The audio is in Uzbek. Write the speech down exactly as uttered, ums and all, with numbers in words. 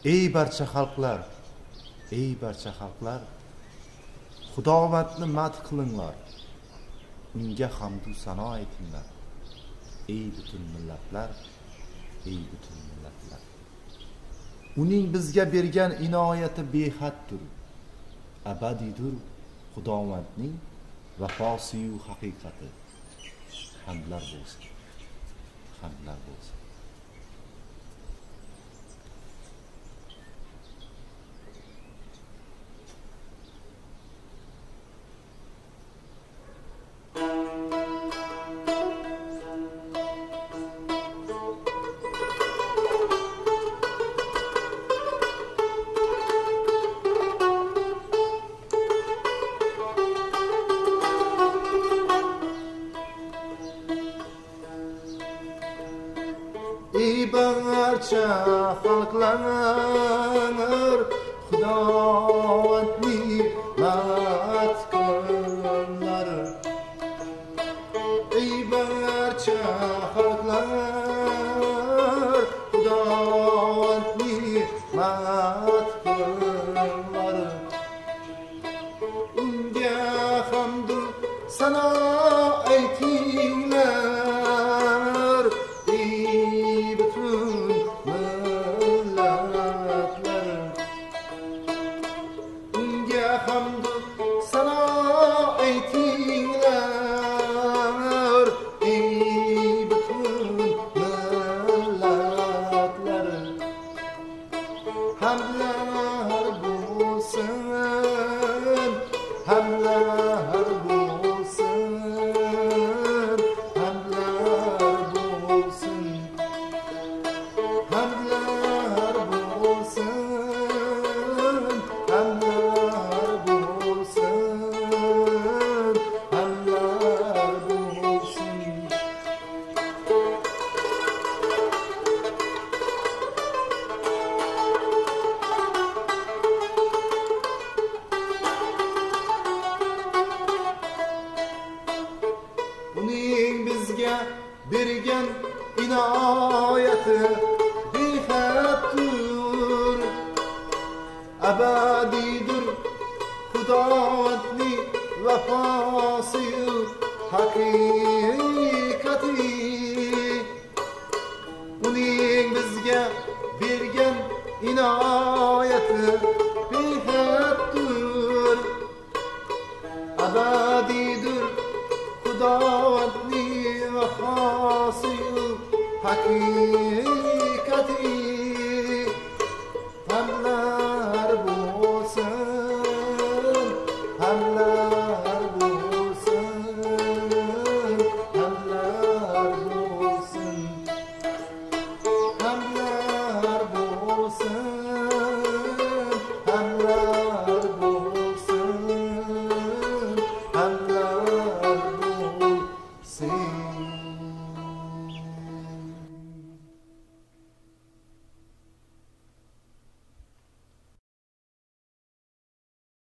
Ey barcha xalqlar, ey barcha xalqlar, Xudovandni madh qilinglar, unga hamd va sano aytinglar. Ey butun millatlar, ey butun millatlar. Uning bizga bergan inoyati behaddir, abadiydir. Xudovandning vafosi yu haqiqati. Hamdlar bo'lsin. Hamdlar bo'lsin. Ey barcha xalqlar, Xudovandni madh qilinglar. Ey barcha xalqlar, Xudovandni madh qilinglar. Unga hamd va sano aytinglar. Hamd sana aytinglar, ey bütün millatlar. Hamdlar bo'lsin, hamdlar bo'lsin, hamdlar bo'lsin, hamdlar bo'lsin, hamdlar uning bizga bergan inoyati behaddir, abadiydir. Xudovandning vafosi haqiqati. Uning bizga bergan inoyati behaddir, abadiydir. Xudovandning vafosi haqiqati. Hamdlar bo'lsin, hamdlar bo'lsin, hamdlar bo'lsin, hamdlar bo'lsin, hamdlar bo'lsin, hamdlar bo'lsin.